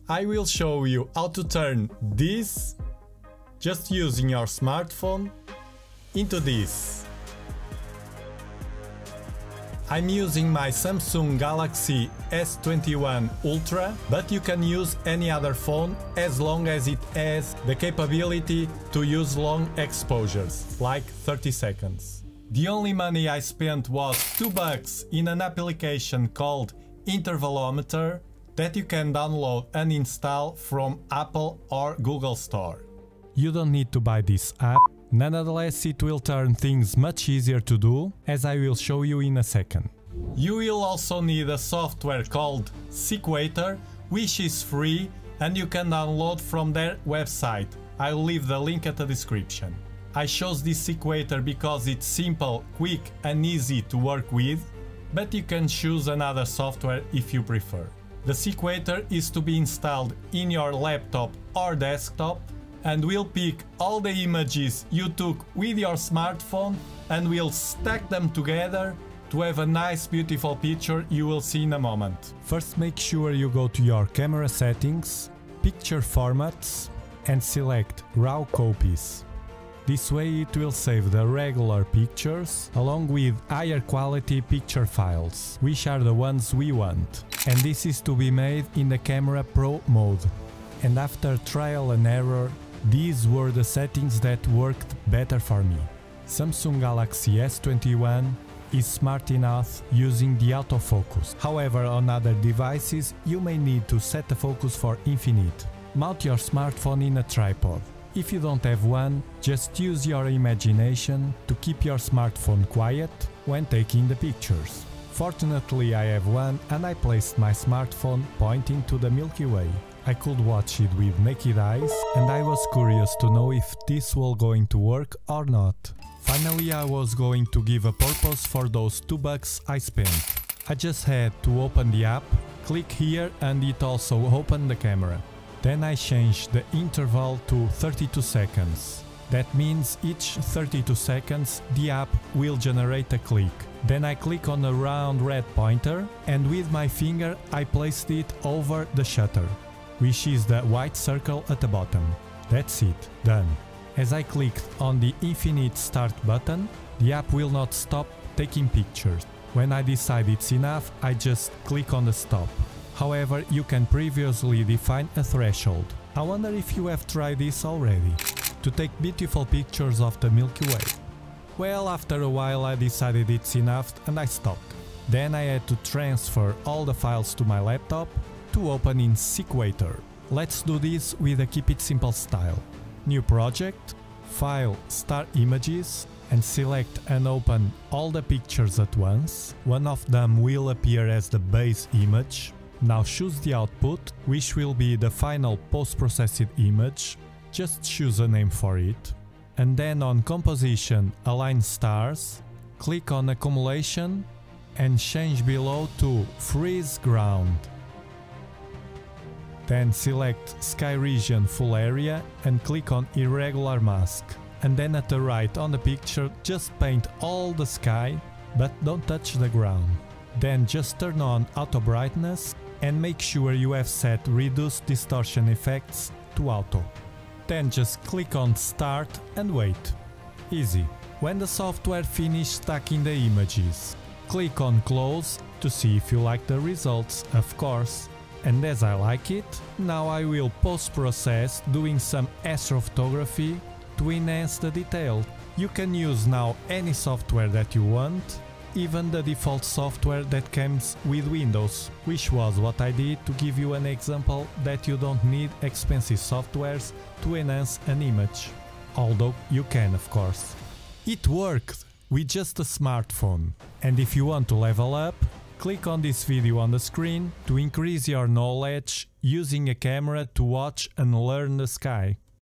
I will show you how to turn this, just using your smartphone, into this. I'm using my Samsung Galaxy S21 Ultra, but you can use any other phone as long as it has the capability to use long exposures, like 30 seconds. The only money I spent was $2 in an application called Intervalometer that you can download and install from Apple or Google Store. You don't need to buy this app, nonetheless it will turn things much easier to do, as I will show you in a second. You will also need a software called Sequator, which is free and you can download from their website. I'll leave the link at the description. I chose this Sequator because it's simple, quick and easy to work with, but you can choose another software if you prefer. The Sequator is to be installed in your laptop or desktop and will pick all the images you took with your smartphone and will stack them together to have a nice beautiful picture you will see in a moment. First, make sure you go to your camera settings, picture formats and select RAW copies. This way it will save the regular pictures along with higher quality picture files, which are the ones we want. And this is to be made in the Camera Pro mode. And after trial and error, these were the settings that worked better for me. Samsung Galaxy S21 is smart enough using the autofocus. However, on other devices you may need to set the focus for infinite. Mount your smartphone in a tripod. If you don't have one, just use your imagination to keep your smartphone quiet when taking the pictures. Fortunately, I have one and I placed my smartphone pointing to the Milky Way. I could watch it with naked eyes and I was curious to know if this was going to work or not. Finally, I was going to give a purpose for those $2 I spent. I just had to open the app, click here and it also opened the camera. Then I changed the interval to 32 seconds. That means each 32 seconds the app will generate a click. Then I click on the round red pointer and with my finger I placed it over the shutter, which is the white circle at the bottom. That's it, done. As I clicked on the infinite start button, the app will not stop taking pictures. When I decide it's enough, I just click on the stop. However, you can previously define a threshold. I wonder if you have tried this already, to take beautiful pictures of the Milky Way. Well, after a while I decided it's enough and I stopped. Then I had to transfer all the files to my laptop to open in Sequator. Let's do this with a keep it simple style. New project, file, start images and select and open all the pictures at once. One of them will appear as the base image. Now choose the output, which will be the final post-processed image. Just choose a name for it. And then on composition, align stars, click on accumulation and change below to freeze ground. Then select sky region full area and click on irregular mask. And then at the right on the picture just paint all the sky, but don't touch the ground. Then just turn on auto brightness and make sure you have set reduce distortion effects to auto. Then just click on start and wait. Easy. When the software finishes stacking the images, click on close to see if you like the results, of course. And as I like it, now I will post-process doing some astrophotography to enhance the detail. You can use now any software that you want, even the default software that comes with Windows, which was what I did to give you an example that you don't need expensive softwares to enhance an image. Although you can, of course. It worked with just a smartphone. And if you want to level up, click on this video on the screen to increase your knowledge using a camera to watch and learn the sky.